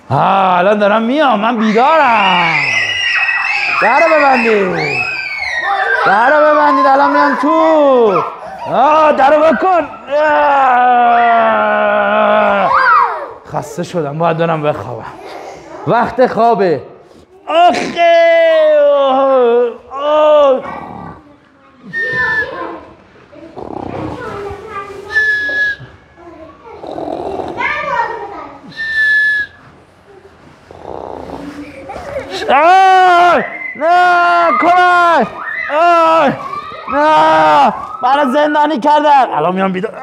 الان دارم میام، من بیدارم. درو ببندید، درو ببندید، الان میام تو. درو بکن. خسته شدم، باید برم بخوابم. وقت خوابه. آخه نه کمک، نه منو زندانی کردن. الان میام بیدار.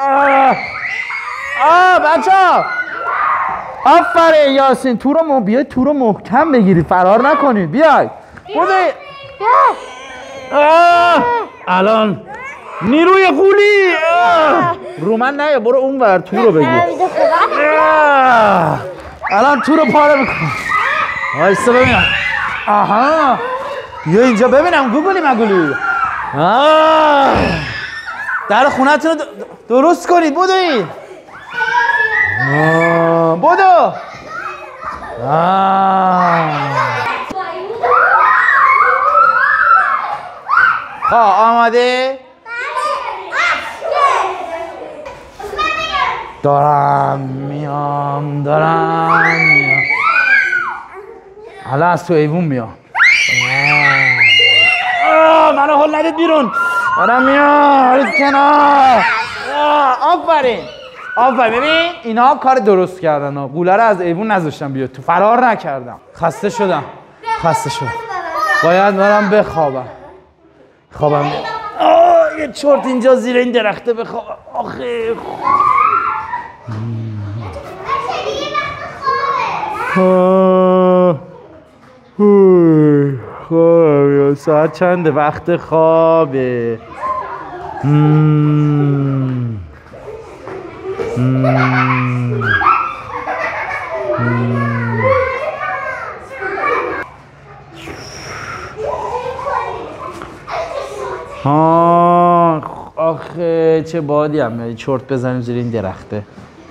بچه ها آفرین یاسین، بیاید تو رو محکم بگیرید، فرار نکنید. بیاید بودید. الان نیروی غولی رو من نه، برو اون ور تو رو بگیر. الان تو رو پاره میکنم. وایسا ببینم. آها بیا اینجا ببینم گوگلی مگولی. در خونه‌تون رو درست کنید. بودید بودو. آماده؟ دارم میام. حالا از تو ایوون میام. منو هل ندید بیرون. دارم میام کنار. آفرین. ببین اینا کار درست کردن. قوله رو از ایوون نذاشتم بیاد تو، فرار نکردم. خسته شدم. باید برم بخوابم. یه چرت اینجا زیر این درخته بخوابم. آخه خوابه. ساعت چنده؟ وقت خوابه. آخه چه بادی هم چرت بزنیم زیر این درخته.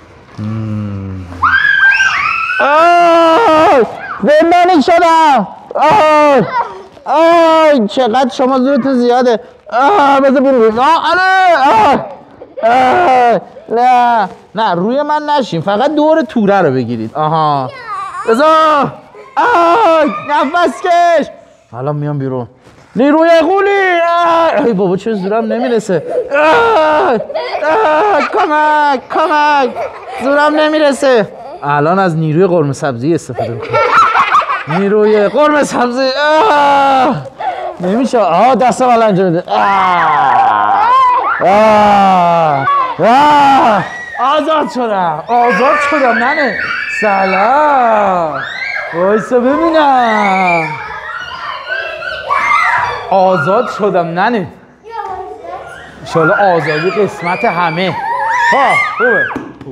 زندانی شدم. چقدر شما زورتون زیاده. بذار بیرون. نه روی من نشین، فقط دور توره رو بگیرید. بذار. نفس کش. حالا میام بیرون. نیروی غولی. ای بابا چه زورم نمیرسه. کمک زورم نمیرسه. الان از نیروی قرمه سبزی استفاده میکنم. نیروی قرمه سبزی. نمیشه. دستم الان انجام بده. آزاد شدم. ننه سلام. وایسا ببینم. آزاد شدم ننه. انشالله آزادی قسمت همه. خوبه.